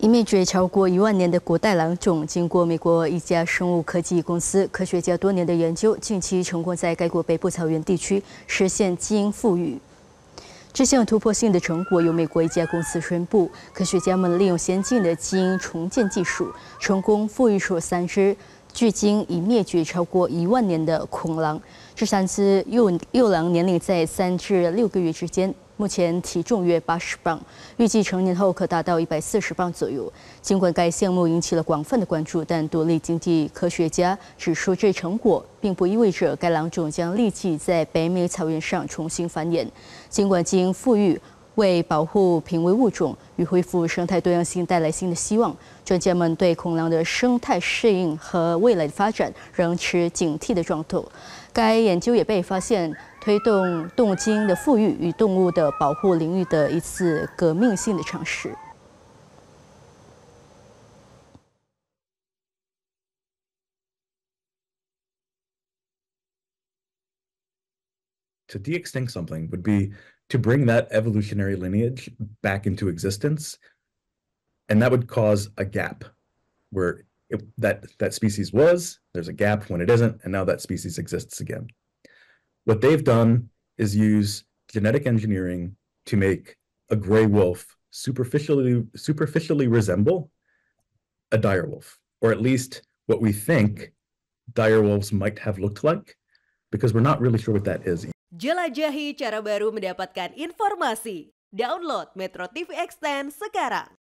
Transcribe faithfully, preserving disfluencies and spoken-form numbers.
已灭绝超过一万年的古代狼种，经过美国一家生物科技公司科学家多年的研究，近期成功在该国北部草原地区实现基因复育。这项突破性的成果由美国一家公司宣布，科学家们利用先进的基因重建技术，成功复育出三只距今已灭绝超过一万年的恐狼。这三只幼幼狼年龄在三至六个月之间。 目前体重约八十磅，预计成年后可达到一百四十磅左右。尽管该项目引起了广泛的关注，但独立经济科学家指出，这成果并不意味着该狼种将立即在北美草原上重新繁衍。尽管基因复育为保护濒危物种与恢复生态多样性带来新的希望，专家们对恐狼的生态适应和未来的发展仍持警惕的状态。该研究也被发现。 推动动物基因的复育与动物的保护领域的一次革命性的尝试。 To de-extinct something would be to bring that evolutionary lineage back into existence, and that would cause a gap where it, that that species was, there's a gap when it isn't, and now that species exists again. What they've done is use genetic engineering to make a gray wolf superficially superficially resemble a dire wolf, or at least what we think dire wolves might have looked like, because we're not really sure what that is. Jelajahi cara baru mendapatkan informasi. Download MetroTV Extend sekarang.